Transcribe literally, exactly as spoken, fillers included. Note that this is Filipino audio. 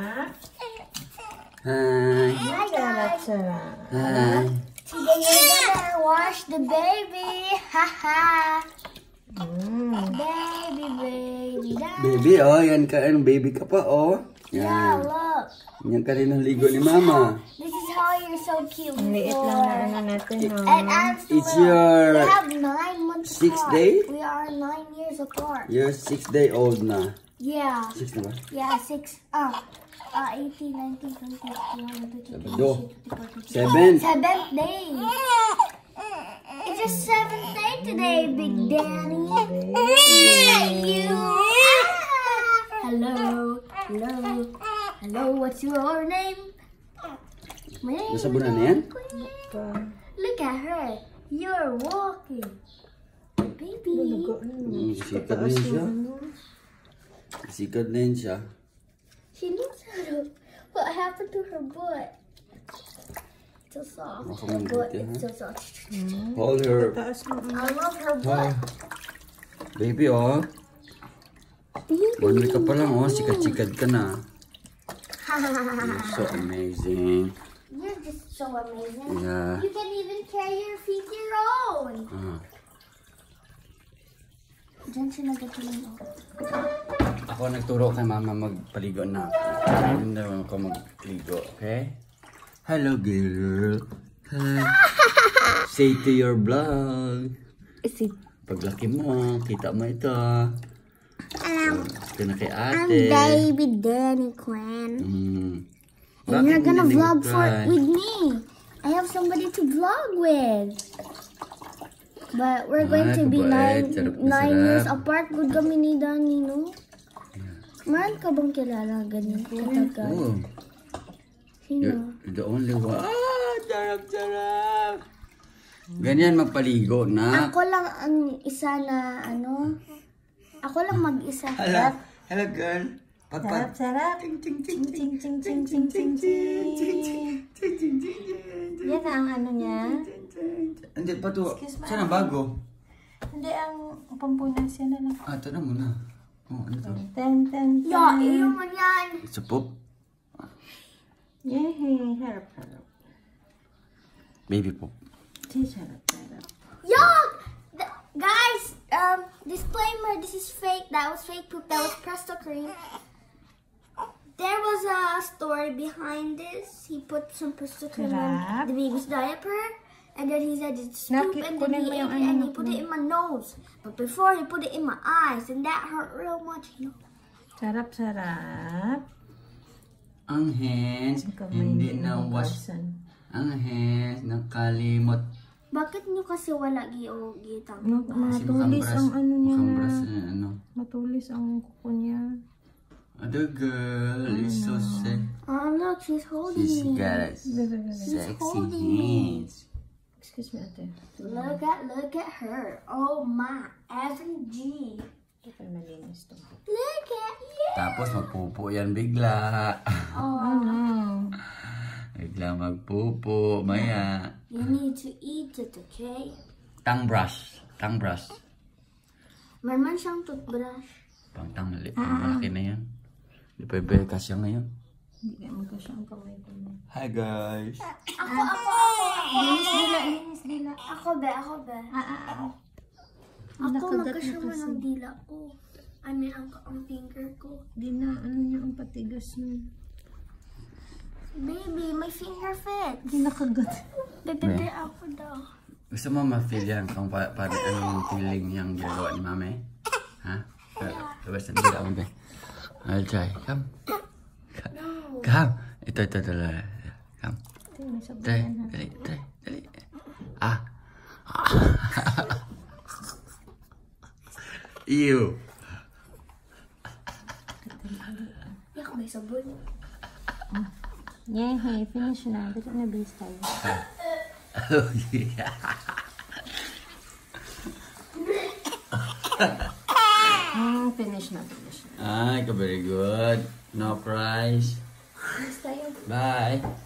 Hi. Hi guys. Hi. Today we're gonna wash the baby. Haha. mm. Baby, baby. Baby, oh, yan ka, baby ka pa, oh. Yeah, Yan. look. Yan ka rin ang ligo ni Mama. This is how you're so cute. Ang liit lang na ano natin, no? And I'm still It's little. your We have nine months six apart. day? We are nine years apart. You're six day old na. Yeah. Six na ba? Yeah, six. Uh, uh, eighteen, nineteen, twenty, twenty-one, twenty-two, Sabado. twenty-three, Seven. Seventh day. It's a seventh day today, Big Daddy. You. Hello. Hello. Hello, what's your name? My name Nasa bunan na yan? Look at her. You're walking. Baby. Mm, sikat na yun siya. Sikat na yun siya. She looks at her. What happened to her butt? It's so soft. Baka Her butt mabuti, is ha? so soft. Hold her. I love her Hi. butt. Baby, oh. One week ka pa lang, oh. Sikat-sikat ka na. You're so amazing. You're just so amazing. Yeah. You can even carry your feet your own. Ah. Diyan siya nagatuloy ako. Ako nagturo kay Mama magpaligo na. Hindi naman ako magligo, okay? Hello, girl. Hi. Say to your vlog. Paglaki mo, kita mo ito. Um, Ito na kay I'm ate. baby Danny Quinn. Mm. And you're gonna hindi vlog for nag-cry? with me. I have somebody to vlog with. But we're going Ah, to be kabait. nine, Sarap na nine sarap. years apart. Good kami ni Danny, no? Meron ka bang kilala ganyan katagal? Oh, Sino? you're the only one. Ah, sarap, sarap. Ganyan magpaligo na. Ako lang ang isa na ano. Ako lang mag-isa. Hello, hello girl. Pagpag. Sarap. Ting ting ting Ching, ching, ching, ching, ching, ching. Yan ang ano niya. Hindi pa to. Excuse me. Saan ang bago? Hindi, ang pampunas yan na lang. Ah, ito na muna. Oh, ano to? Ten, ten, ten. Yeah, iyo man yan. It's a poop. Yehey, harap, harap. Baby poop. Cheese, harap, harap. Yuck! Th- Guys, um, disclaimer, this is fake. That was fake poop. That was Presto cream. There was a story behind this. He put some Presto cream Sarap. in the baby's diaper. And then he said it's poop, Naki- and then kunin he mo ate yung it, and ano he put mo. it in my nose. But before, he put it in my eyes, and that hurt real much, you know. Sarap, sarap. Ang hands, Ikaw hindi may na ibang wash. person. Ang hands, nakalimot. Bakit nyo kasi wala gi-o gitang? Ma- Kasi Matulis makambras- ang ano niya makambras na. na ano. Matulis ang kuko niya. Other girl is so sick. Oh, look, she's holding She's me. got a Bebe, bebe. sexy holding me. hands. Excuse me, ate. Look at, look at her. Oh my, Evan G. Ito malinis to. Look at you. Tapos magpupo yan bigla. Oh, Ano? Bigla magpupo, maya. you need to eat it, okay? Tongue brush. Tongue brush. Meron siyang toothbrush. Pang tang mali. Malaki na yan. Di pa yung kasya ngayon. Hindi kaya magkasya ang kamay ko niya. Hi guys. Ako, ako, ako. Linis dila, linis dila. Ako be, ako be. Ah, ah, ah. Ako Nakagat na magkasama kasi. ng dila ko. I mean, ang, ang finger ko. Di na, ano niya ang patigas niya. Baby, my finger fits. Di nakagat. Bebe, Be. ako daw. Gusto mo ma-feel yan kung pa paano ano yung feeling yung ginagawa ni Mami? Ha? Labas na nila ako, be. I'll try. Come. No. Come. Ito, ito, ito. ito. Come. Ito, may sabon Try. yan, ha. Dali, try. Dali. Ah. Ew. Yak, may sabon. Yeah, hey, finish na. Dito na base tayo. Oh, yeah. Hmm, finish na, finish na. Ay, ka very good. No prize. Basta yun. Bye.